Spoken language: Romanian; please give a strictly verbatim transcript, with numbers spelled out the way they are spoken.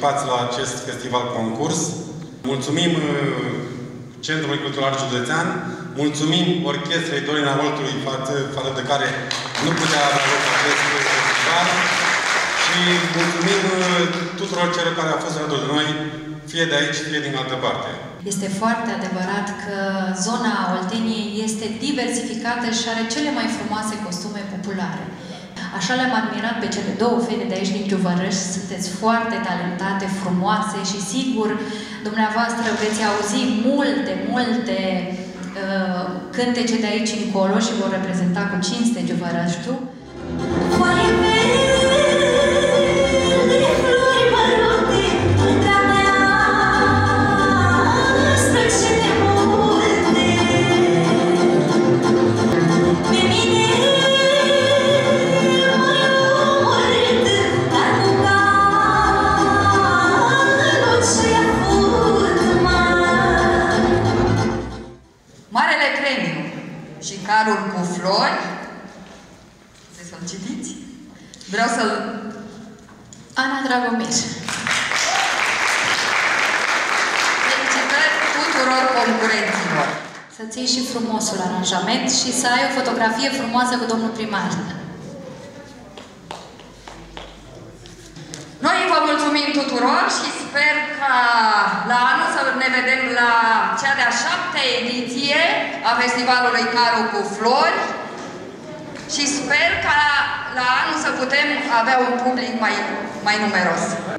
participați la acest festival concurs. Mulțumim Centrului Cultural Județean, mulțumim Orchestrei Dorina Oltului, față de care nu putea avea loc acest festival, și mulțumim tuturor celor care au fost alături de noi, fie de aici, fie din altă parte. Este foarte adevărat că zona Olteniei este diversificată și are cele mai frumoase costume populare. Așa le-am admirat pe cele două fete de aici din Giuvărăș. Sunteți foarte talentate, frumoase și sigur dumneavoastră veți auzi multe, multe uh, cântece de aici încolo și vor reprezenta cu cinste Giuvărășul. Marele Premiu și Carul cu Flori. Vreți să-l citiți? Vreau să-l... Ana Dragomir. Felicitări tuturor concurenților. Să ții și frumosul aranjament și să ai o fotografie frumoasă cu domnul primar. Noi vă mulțumim tuturor și sper ca la anul să ne vedem la cea de-a șaptea ediție a Festivalului Carul cu Flori și sper ca la anul să putem avea un public mai, mai numeros.